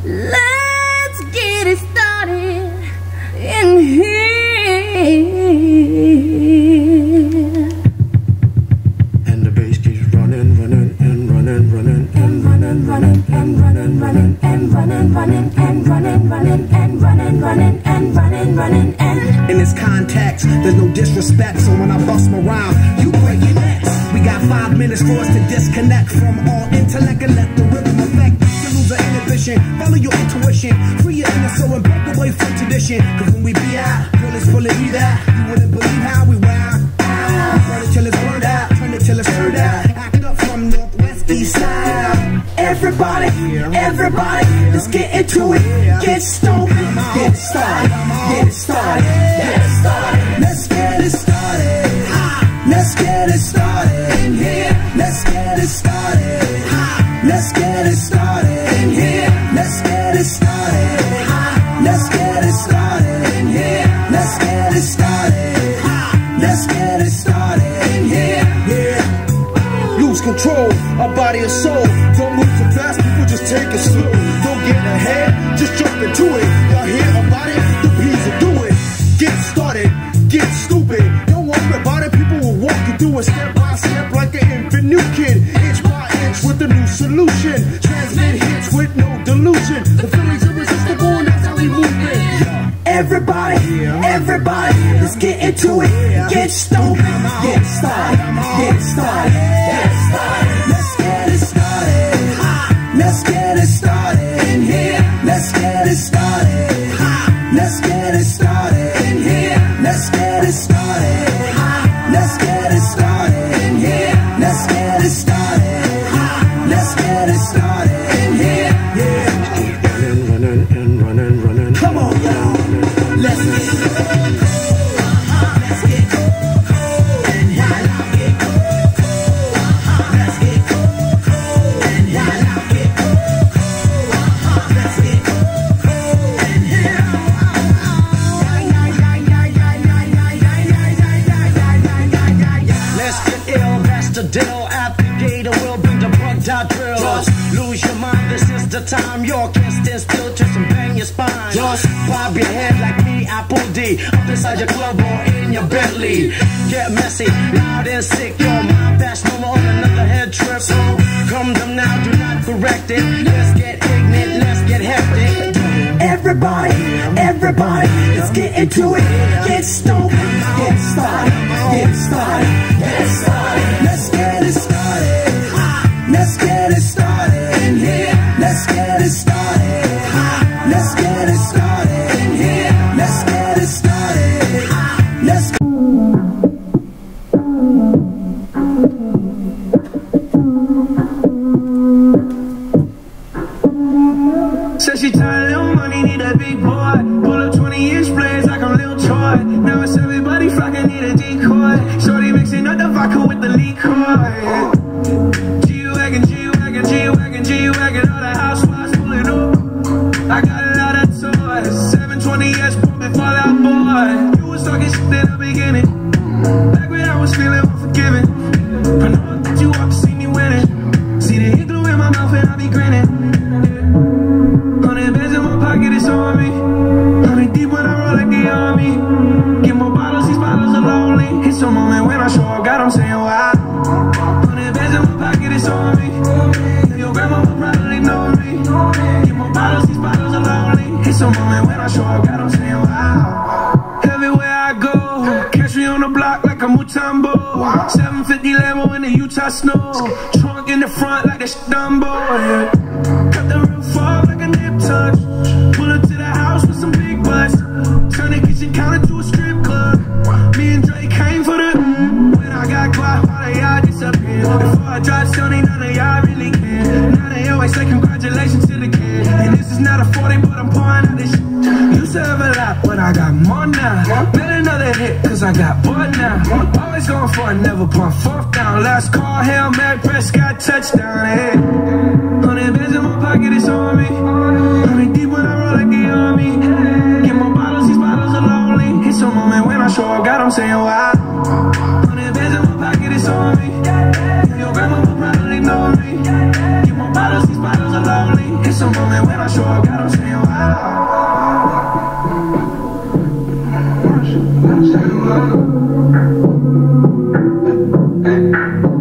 Let's get it started in here. And the bass keeps running and running and running and running and running and running and in this context, there's no disrespect, so when I bust my rhyme, you break your necks. We got 5 minutes for us to disconnect from all intellect and let the rhythm affect you. Lose the inhibition, follow your intuition, free your inner soul and break away from tradition. Cause when we be out, girl, it's full of heat out. You wouldn't believe how we wow. Burn it till it's burned out, turn it till it's turned out. Act up from Northwest East Side. Everybody, everybody, let's get into it. Get stoned, get it started, get it started, get it started. Let's get it started. Let's get it started in here. Let's get it started. Let's get it started in here. Let's get it started. Let's get it started in here. Let's get it started. Let's get it started in here. Yeah. Lose control of body and soul. Don't move too fast, people just take it slow. Don't get ahead, just jump into it. Y'all hear about it? The P's will do it. Get started, get stupid. Don't worry about it, people will walk you through it step by step like an infant new kid. Inch by inch with a new solution. Transmit hits with no delusion. The feeling's irresistible and that's how we move it. Everybody, everybody, let's get into it. Get stoned, get started, get started, get started. Let's get it started. Let's get it started in here. Let's get it started. Let's get it started in here. Let's get it started. Let's get it started in here. Let's get it started. Let's get it started in here. Yeah. Running and running, running. Come on, y'all. Let's get it. Let's get cold and y'all get cold. Let's get cold and y'all get cold. Let's get cold and let's get ill, that's the deal. At the gate, and we'll bring the bugged out drill. Just lose your mind, this is the time. You can't stand still, twist and bang your spine. Just bob your head like me, Apple D. Up inside your club or in your Bentley. Get messy, loud and sick. Your mind fast, no more on another head trip. So come them now, do not correct it. Let's get ignorant, let's get hectic. Everybody, everybody, let's get into it. Get stoned, get started, get started, get started. Let's get it started. Let's get it started in here. Let's get it started. Let's get it started in here. Let's get it started. Let's said she tired, little money, need a big boy. Pull up 20-inch blades like I'm Lil Troy. Now it's everybody flocking, need a decoy. Shorty mixing up the vodka with the liquor. G-Wagon, G-Wagon, G-Wagon, G-Wagon. All the housewives pulling up. I got a lot of toys. 720S pumping Fall Out Boy. You was talking shit in the beginning. Back when I was feeling unforgiving. I know that you want to see me winning. See the hit glue in my mouth and I be grinning. It's on me. 100 deep when I roll like the army. Get more bottles, these bottles are lonely. It's a moment when I show up, God, I'm saying why. 100 bands in my pocket, it's on me. Your grandma will probably know me. Get more bottles, these bottles are lonely. It's a moment when I show up, God, I'm saying wow. Everywhere I go, catch me on the block like a Mutombo. 750 Lambo in the Utah snow. Trunk in the front like a Dumbo. Yeah. Cut the roof off like a nip tuck. Pull up to the house with some big butts. Turn the kitchen counter to a strip club. Me and Drake came for the when I got quiet, all of y'all disappeared. Before I dropped Sony, none of y'all really care. Now they always say congratulations to the kid. And this is not a 40, but I'm pouring out this shit. Used to have a lot, but I got more now. Made another hit, cause I got bored now. Always going for it, never punt fourth down. Last call, Hail Mary, Prescott, touchdown. Hey. 100 bands in my pocket, it's on me. 100 deep when I roll like the army. Get more bottles, these bottles are lonely. It's a moment when I show up, God, I'm saying why. 100 bands in my pocket, it's on me. Your grandma will probably know me. Get more bottles, these bottles are lonely. It's a moment when I sure I got 'em saying wow. Saying wow.